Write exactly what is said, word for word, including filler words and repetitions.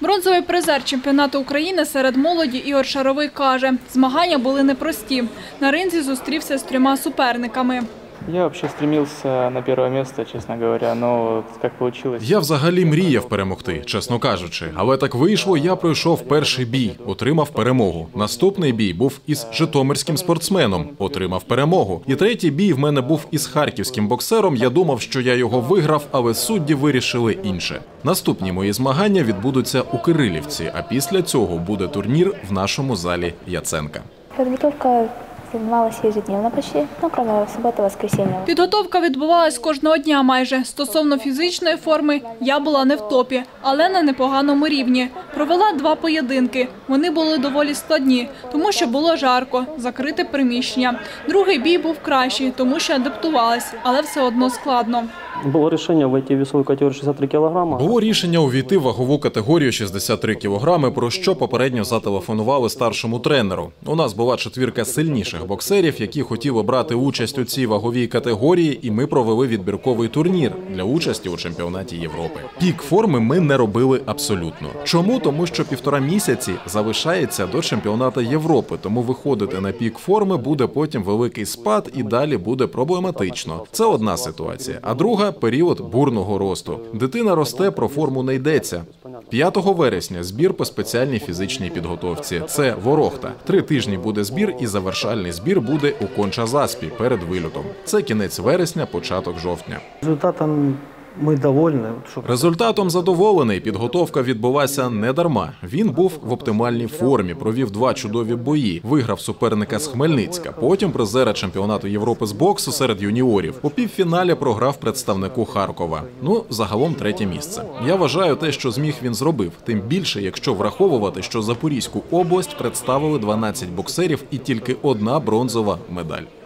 Бронзовий призер чемпіонату України серед молоді Ігор Шаровий каже, змагання були непрості. На ринзі зустрівся з трьома суперниками. Я вообще стремился на первое место, честно говоря, но как получилось. Я взагалі мріяв перемогти, чесно кажучи. Але так вийшло, я пройшов перший бій, отримав перемогу. Наступний бій був із житомирським спортсменом, отримав перемогу. І третій бій в мене був із харківським боксером. Я думав, що я його виграв, але судді вирішили інше. Наступні мої змагання відбудуться у Кирилівці, а після цього буде турнір в нашому залі Яценка. Підготовка займалася ежедневно почти, ну, крім суботи, воскресенья. Підготовка відбувалась кожного дня майже. Стосовно фізичної форми, я була не в топі, але на непоганому рівні. Провела два поєдинки. Вони були доволі складні, тому що було жарко, закрите приміщення. Другий бій був кращий, тому що адаптувалась, але все одно складно. Було рішення вийти в весову категорію шістдесят три кілограми. Було рішення увійти в вагову категорію шістдесят три кілограми, про що попередньо зателефонували старшому тренеру. У нас була четвірка сильніших боксерів, які хотіли брати участь у цій ваговій категорії, і ми провели відбірковий турнір для участі у чемпіонаті Європи. Пік форми ми не робили абсолютно. Чому? Тому що півтора місяці залишається до чемпіонату Європи, тому виходити на пік форми буде потім великий спад і далі буде проблематично. Це одна ситуація. А друга – період бурного росту. Дитина росте, про форму не йдеться. п'ятого вересня збір по спеціальній фізичній підготовці. Це Ворохта. Три тижні буде збір і завершальний збір буде у Конча-Заспі перед вильотом. Це кінець вересня, початок жовтня. Результатом ми довольні. Результатом задоволений. Підготовка відбулася не дарма. Він був в оптимальній формі, провів два чудові бої, виграв суперника з Хмельницька, потім призера чемпіонату Європи з боксу серед юніорів. У півфіналі програв представнику Харкова. Ну, загалом третє місце. Я вважаю те, що зміг він зробив. Тим більше, якщо враховувати, що Запорізьку область представили дванадцять боксерів і тільки одна бронзова медаль.